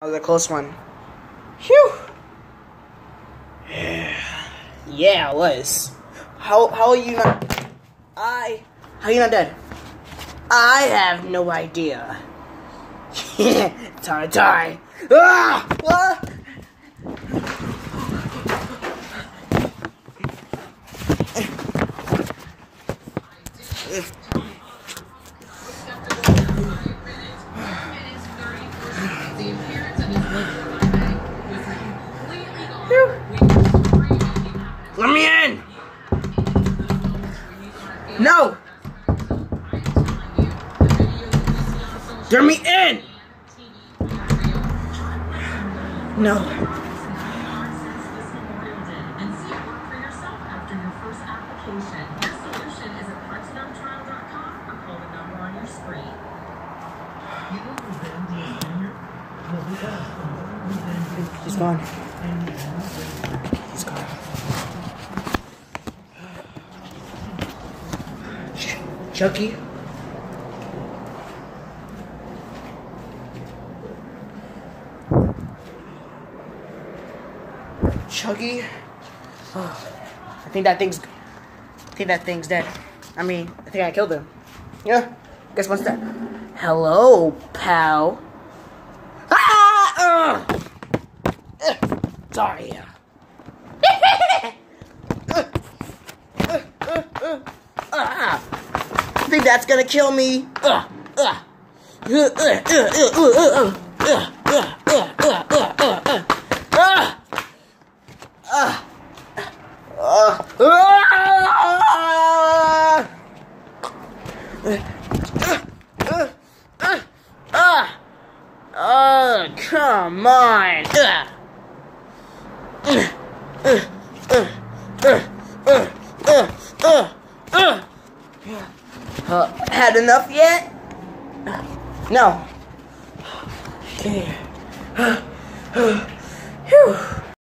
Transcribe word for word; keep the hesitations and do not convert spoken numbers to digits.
That was a close one. Phew. Yeah, it was. How how are you not? I how are you not dead? I have no idea. Time to die. Ah! Ah! Let me in! No! Let me in! No. He's gone. He's gone. Chucky? Chucky? Oh, I think that thing's. I think that thing's dead. I mean, I think I killed him. Yeah. Guess what's that? Hello, pal. Ah! Uh. Uh. Sorry. uh. Uh. Uh. Uh. Ah! I think that's gonna kill me. Uh. Uh. Uh. Uh. Uh. Uh. Uh. Uh. Uh. Uh. Uh. Uh. Uh. Uh. Ah! Ah! Ah! Ah! Oh, come on! Uh, had enough yet? No. Okay. Phew.